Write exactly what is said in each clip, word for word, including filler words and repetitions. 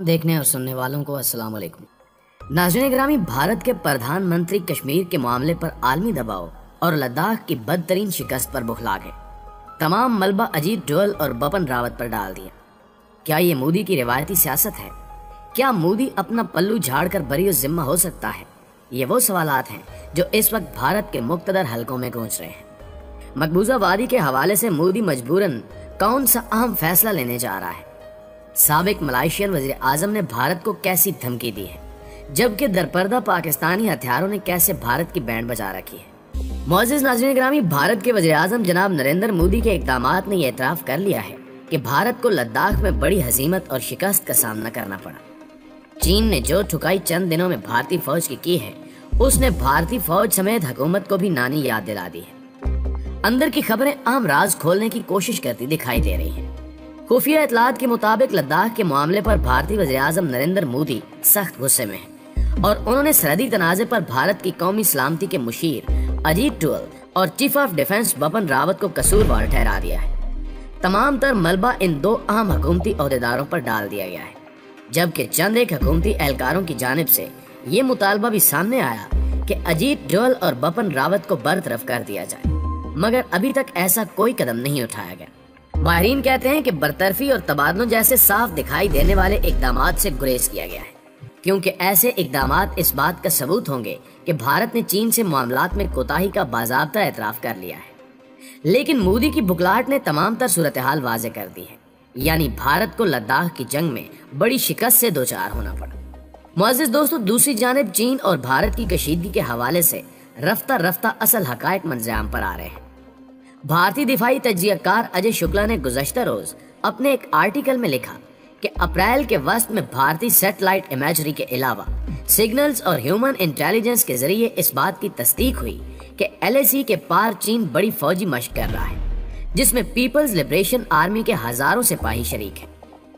देखने और सुनने वालों को अस्सलाम वालेकुम। नाज़रीन ग्रामी, भारत के प्रधानमंत्री कश्मीर के मामले पर आलमी दबाव और लद्दाख की बदतरीन शिकस्त पर बुखला गए। तमाम मलबा अजीत डोवल और बपन रावत पर डाल दिया। क्या ये मोदी की रिवायती सियासत है? क्या मोदी अपना पल्लू झाड़कर बरी जिम्मा हो सकता है? ये वो सवालात हैं जो इस वक्त भारत के मुख्तदर हलकों में गूंज रहे हैं। मकबूजा वादी के हवाले से मोदी मजबूरन कौन सा अहम फैसला लेने जा रहा है? साबिक मलाइशियन वजीर आजम ने भारत को कैसी धमकी दी है, जबकि दरपर्दा पाकिस्तानी हथियारों ने कैसे भारत की बैंड बजा रखी है। मोअज़्ज़िज़ नाज़रीन ग्रामी, भारत के वजीर आजम जनाब नरेंद्र मोदी के इक़दामात ने यह एतराफ़ कर लिया है कि भारत को लद्दाख में बड़ी हज़ीमत और शिकस्त का सामना करना पड़ा। चीन ने जो ठुकाई चंद दिनों में भारतीय फौज की की है, उसने भारतीय फौज समेत हुकूमत को भी नानी याद दिला दी है। अंदर की खबरें अहम राज खोलने की कोशिश करती दिखाई दे रही हैं। खुफिया इतलात के मुताबिक लद्दाख के मामले पर भारतीय वज़ीर आज़म नरेंद्र मोदी सख्त गुस्से में हैं और उन्होंने सरहदी तनाज़े पर भारत की कौमी सलामती के मुशीर अजीत डोवल और chief of defence Bipin Rawat को कसूरवार ठहरा दिया है। तमाम तर मलबा इन दो अहम हुकूमती अहदेदारों पर डाल दिया गया है, जबकि चंद एक हुकूमती एहलकारों की जानिब से ये मुतालबा भी सामने आया कि अजीत डोवल और बपन रावत को बरतरफ कर दिया जाए, मगर अभी तक ऐसा कोई कदम नहीं उठाया गया। माहिरीन कहते हैं कि बरतरफी और तबादलों जैसे साफ दिखाई देने वाले इकदामात से गुरेज किया गया है, क्योंकि ऐसे इकदामात इस बात का सबूत होंगे कि भारत ने चीन से मामलात में कोताही का बाज़ाब्ता एतराफ़ कर लिया है। लेकिन मोदी की बुखलाहट ने तमाम तर सूरत हाल वाज़े कर दी है, यानी भारत को लद्दाख की जंग में बड़ी शिकस्त से दो चार होना पड़ा। मुअज़्ज़िज़ दोस्तों, दूसरी जानिब चीन और भारत की कशीदगी के हवाले से रफ्ता रफ्ता असल हकायक मंजराम पर आ रहे हैं। भारतीय दिफाई तज्जियाकार अजय शुक्ला ने गुज़श्ता रोज अपने एक आर्टिकल में लिखा कि अप्रैल के वस्त में भारतीय सैटेलाइट इमेजरी के अलावा सिग्नल्स और ह्यूमन इंटेलिजेंस के जरिए इस बात की तस्दीक हुई कि एल ए सी के पार चीन बड़ी फौजी मशक कर रहा है, जिसमें पीपल्स लिबरेशन आर्मी के हजारों सिपाही शरीक हैं।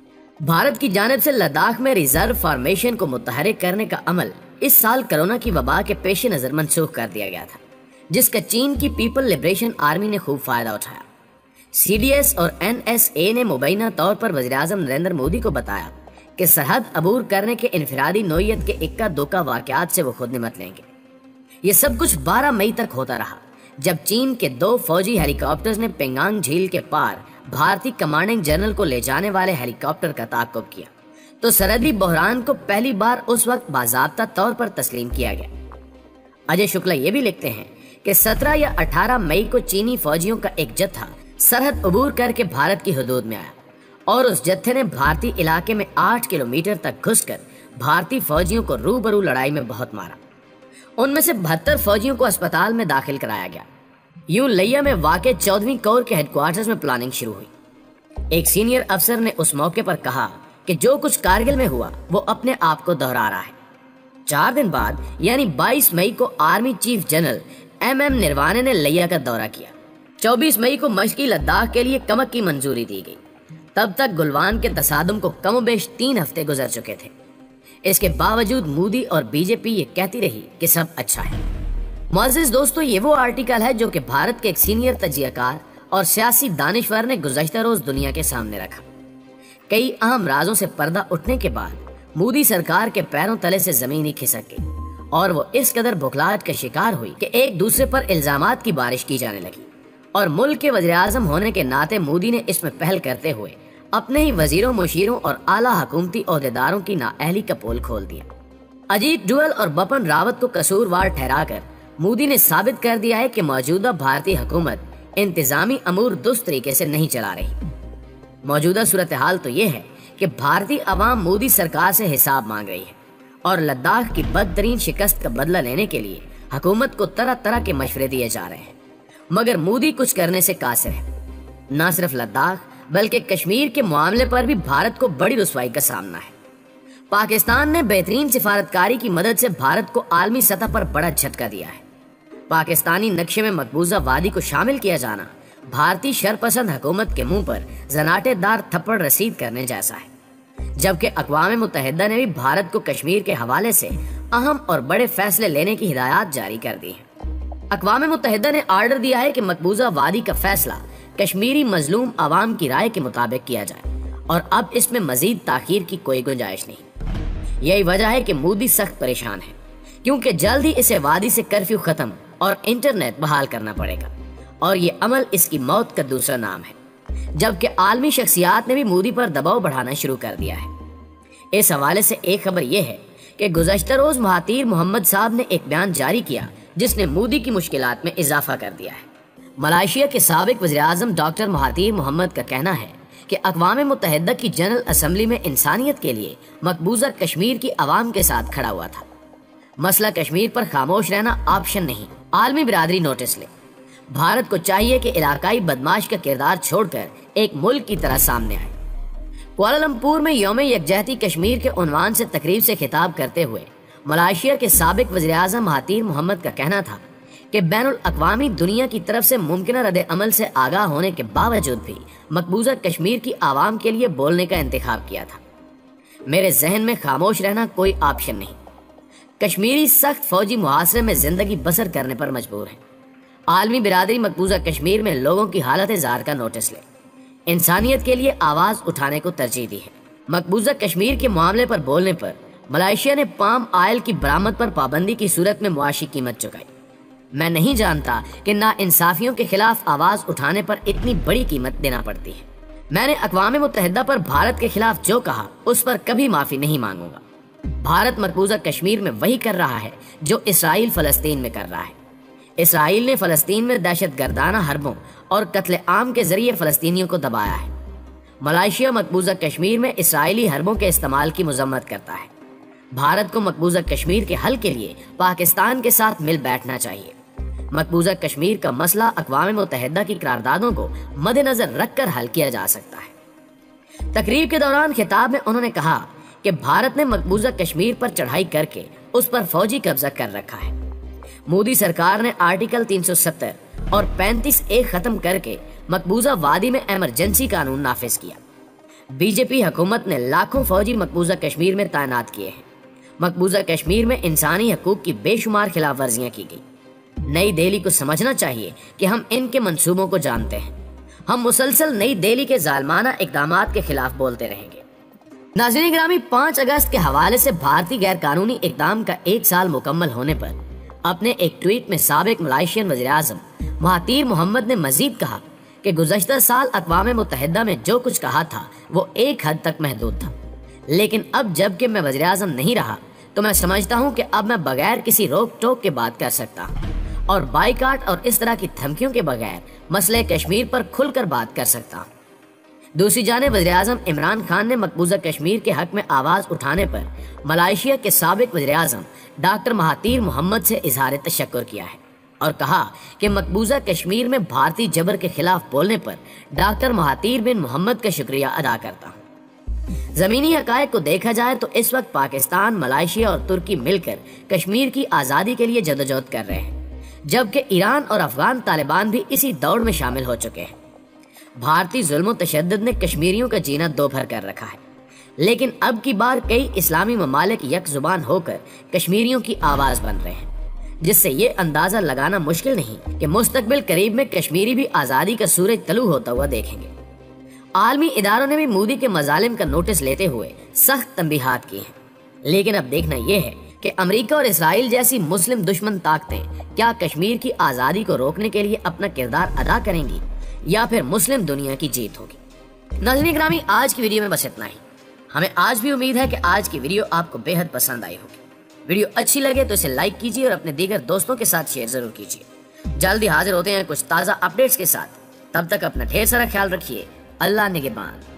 भारत की जानिब से लद्दाख में रिजर्व फॉर्मेशन को मुतहरिक करने का अमल इस साल कोरोना की वबा के पेश नजर मनसूख कर दिया गया था, जिसका चीन की पीपल लिबरेशन आर्मी ने खूब फायदा उठाया। सी डी एस और एन एस ए ने मुबैना तौर पर वज़ीर आज़म नरेंद्र मोदी को बताया कि सरहद अबूर करने के इनफरादी नोयत के इक्का दुक्का वाक़यात से वो खुद निमट लेंगे। ये सब कुछ बारह मई तक होता रहा, जब चीन के दो फौजी हेलीकॉप्टर्स ने पेंगांग झील के पार भारतीय कमांडिंग जनरल को ले जाने वाले हेलीकॉप्टर का ताक़ुब किया, तो सरहदी बहरान को पहली बार उस वक्त बाज़ाब्ता तौर पर तस्लीम किया गया। अजय शुक्ला ये भी लिखते हैं कि सत्रह या अठारह मई को चीनी फौजियों का एक जत्था सरहद अबूर करके भारत की हदूद में आया और उस जत्थे ने भारतीय इलाके में आठ किलोमीटर तक घुसकर भारतीय फौजियों को रूबरू लड़ाई में बहुत मारा। उनमें से बहत्तर फौजियों को अस्पताल में दाखिल कराया गया। यूं लिया में वाक़े चौदहवीं कोर के हेडक्वार्टर्स में प्लानिंग शुरू हुई। एक सीनियर अफसर ने उस मौके पर कहा कि जो कुछ कारगिल में हुआ वो अपने आप को दोहरा रहा है। चार दिन बाद यानी बाईस मई को army chief general M M Naravane ने लिया का दौरा किया। चौबीस मई को मशकी लद्दाख के लिए कमक की मंजूरी दी गई। तब तक गुलवान के तसादुम को कमोबेश तीन हफ्ते गुजर चुके थे। इसके बावजूद मोदी और बीजेपी ये कहती रही कि सब अच्छा है। मुअज़्ज़िज़ दोस्तों, ये वो आर्टिकल है जो कि भारत के एक सीनियर तज्जियाकार और सियासी दानिशवर ने गुज़श्ता रोज दुनिया के सामने रखा। कई अहम राजों से पर्दा उठने के बाद मोदी सरकार के पैरों तले से जमीन ही खिसक गई और वो इस कदर बुखलाहट का शिकार हुई कि एक दूसरे पर इल्जामात की बारिश की जाने लगी और मुल्क के वज़ीर आज़म होने के नाते मोदी ने इसमें पहल करते हुए अपने ही वजीरों, मुशीरों और आला हुकूमती ओहदेदारों की नाअहली का पोल खोल दिया। अजीत डोवल और बपन रावत को कसूरवार ठहराकर मोदी ने साबित कर दिया है कि मौजूदा भारतीय हुकूमत इंतजामी अमूर दुरुस्त तरीके से नहीं चला रही। मौजूदा सूरत हाल तो ये है कि भारतीय अवाम मोदी सरकार से हिसाब मांग रही है और लद्दाख की बदतरीन शिकस्त का बदला लेने के लिए हुकूमत को तरह तरह के मशवरे दिए जा रहे हैं, मगर मोदी कुछ करने से कासिर है। न सिर्फ लद्दाख बल्कि कश्मीर के मामले पर भी भारत को बड़ी रुसवाई का सामना है। पाकिस्तान ने बेहतरीन सिफारतकारी की मदद से भारत को आलमी सतह पर बड़ा झटका दिया है। पाकिस्तानी नक्शे में मकबूजा वादी को शामिल किया जाना भारतीय शरपसंद हुकूमत के मुंह पर जनाटेदार थप्पड़ रसीद करने जैसा है, जबकि अक़वाम मुत्तहिदा ने भी भारत को कश्मीर के हवाले से अहम और बड़े फैसले लेने की हिदायत जारी कर दी है। अक़वाम मुत्तहिदा ने आर्डर दिया है कि मकबूजा वादी का फैसला कश्मीरी मजलूम आवाम की राय के मुताबिक किया जाए اور اب اس میں مزید تاخیر کی کوئی گنجائش نہیں۔ یہی وجہ ہے کہ مودی سخت پریشان ہے، کیونکہ جلد ہی اسے وادی سے کرفیو ختم اور انٹرنیٹ بحال کرنا پڑے گا، اور یہ عمل اس کی موت کا دوسرا نام ہے، جبکہ عالمی شخصیات نے بھی مودی پر دباؤ بڑھانا شروع کر دیا ہے۔ اس حوالے سے ایک خبر یہ ہے کہ گزشتہ روز مہاتیر محمد صاحب نے ایک بیان جاری کیا جس نے مودی کی مشکلات میں اضافہ کر دیا ہے۔ ملائیشیا کے سابق وزیر اعظم ڈاکٹر مہاتیر محمد کا کہنا ہے کہ اقوام متحدہ کی جنرل اسمبلی میں انسانیت کے لیے مقبوضہ کشمیر کی عوام کے ساتھ کھڑا ہوا تھا۔ مسئلہ کشمیر پر خاموش رہنا آپشن نہیں، عالمی برادری نوٹس لے۔ بھارت کو چاہیے کہ علاقائی بدماش کا کردار چھوڑ کر ایک ملک کی طرح سامنے آئے۔ کوالالمپور میں یوم یکجہتی کشمیر کے عنوان سے تقریب سے خطاب کرتے ہوئے ملائیشیا کے سابق وزیر اعظم مہاتیر محمد کا کہنا تھا کہ بین الاقوامی دنیا کی طرف سے ممکنہ رد عمل سے آگاہ ہونے کے باوجود بھی مقبوضہ کشمیر کی عوام کے لیے بولنے کا انتخاب کیا تھا۔ میرے ذہن میں خاموش رہنا کوئی آپشن نہیں۔ کشمیری سخت فوجی محاصرے میں زندگی بسر کرنے پر مجبور ہیں۔ عالمی برادری مقبوضہ کشمیر میں لوگوں کی حالت زار کا نوٹس لے، انسانیت کے لیے آواز اٹھانے کو ترجیح دی ہے۔ مقبوضہ کشمیر کے معاملے پر بولنے پر ملائیشیا نے پام آئل کی برآمد پر پابندی کی صورت میں معاشی قیمت چکائی۔ میں نہیں جانتا کہ ناانصافیوں کے خلاف آواز اٹھانے پر اتنی بڑی قیمت دینا پڑتی ہے۔ میں نے اقوام متحدہ پر بھارت کے خلاف جو کہا اس پر کبھی معافی نہیں مانگوں گا۔ بھارت مقبوضہ کشمیر میں وہی کر رہا ہے جو اسرائیل فلسطین میں کر رہا ہے۔ اسرائیل نے فلسطین میں دہشت گردانہ حربوں اور قتل عام کے ذریعے فلسطینیوں کو دبایا ہے۔ ملائیشیا مقبوضہ کشمیر میں اسرائیلی حربوں کے استعمال کی مذمت کرتا ہے۔ بھارت کو مقبوضہ کشمیر کے حل کے لیے پاکستان کے ساتھ مل بیٹھنا چاہیے۔ مقبوضہ کشمیر کا مسئلہ اقوام متحدہ کی قراردادوں کو مد نظر رکھ کر حل کیا جا سکتا ہے۔ تقریب کے دوران خطاب میں انہوں نے کہا کہ بھارت نے مقبوضہ کشمیر پر چڑھائی کر کے اس پر فوجی قبضہ کر رکھا ہے۔ مودی سرکار نے آرٹیکل تین سو ستر اور پینتیس اے ختم کر کے مقبوضہ وادی میں ایمرجنسی قانون نافذ کیا۔ بی جے پی حکومت نے لاکھوں فوجی مقبوضہ کشمیر میں تعینات کیے ہیں۔ مقبوضہ کشمیر میں انسانی حقوق کی بے شمار خلاف ورزیاں کی گئی۔ نئی دہلی کو سمجھنا چاہیے کہ ہم ان کے منصوبوں کو جانتے ہیں۔ ہم مسلسل نئی دہلی کے ظالمانہ اقدامات کے خلاف بولتے رہیں گے۔ ناظرین گرامی، پانچ اگست کے حوالے سے بھارتی غیر قانونی اقدام کا ایک سال مکمل ہونے پر اپنے ایک ٹویٹ میں سابق ملائیشین وزیر اعظم مہاتیر محمد نے مزید کہا کہ گزشتہ سال اقوام متحدہ میں جو کچھ کہا تھا وہ ایک حد تک محدود تھا، لیکن اب جب کہ میں وزیر اعظم نہیں رہا تو میں سمجھتا ہوں کہ اب میں بغیر کسی روک ٹوک کے بات کر سکتا ہوں اور بائیکاٹ اور اس طرح کی دھمکیوں کے بغیر مسئلہ کشمیر پر کھل کر بات کر سکتا ہوں۔ دوسری جانب وزیر اعظم عمران خان نے مقبوضہ کشمیر کے حق میں آواز اٹھانے پر ملائیشیا کے سابق وزیر اعظم ڈاکٹر مہاتیر محمد سے اظہار تشکر کیا ہے اور کہا کہ مقبوضہ کشمیر میں بھارتی جبر کے خلاف بولنے پر ڈاکٹر مہاتیر بن محمد کا شکریہ ادا کرتا ہوں۔ زمینی حقائق کو دیکھا جائے تو اس وقت پاکستان، ملائیشیا اور ترکی مل کر کشمیر کی آزادی کے لیے جدوجہد کر رہے ہیں، جبکہ ایران اور افغان طالبان بھی اسی دوڑ میں شامل ہو چکے ہیں۔ بھارتی ظلم و تشدد نے کشمیریوں کا جینا دو بھر کر رکھا ہے، لیکن اب کی بار کئی اسلامی ممالک یک زبان ہو کر کشمیریوں کی آواز بن رہے ہیں، جس سے یہ اندازہ لگانا مشکل نہیں کہ مستقبل قریب میں کشمیری بھی آزادی کا سورج طلوع ہوتا ہوا دیکھیں گے۔ عالمی اداروں نے بھی مودی کے مظالم کا نوٹس لیتے ہوئے سخت تنبیہات کی ہیں، لیکن اب دیکھنا یہ ہے کہ امریکہ اور اسرائیل جیسی مسلم دشمن طاقتیں کیا کشمیر کی آزادی کو روکنے کے لیے اپنا کردار ادا کریں گی یا پھر مسلم دنیا کی جیت ہوگی۔ ناظرین گرامی، آج کی ویڈیو میں بس اتنا ہی۔ ہمیں آج بھی امید ہے کہ آج کی ویڈیو آپ کو بے حد پسند آئی ہوگی۔ ویڈیو اچھی لگے تو اسے لائک کیجیے اور اپنے دیگر دوستوں کے ساتھ شیئر ضرور کیجیے۔ جلدی حاضر ہوتے ہیں کچھ تازہ اپڈیٹس کے ساتھ، تب تک اپنا ڈھیر سارا خیال رکھیے۔ اللہ نگہبان۔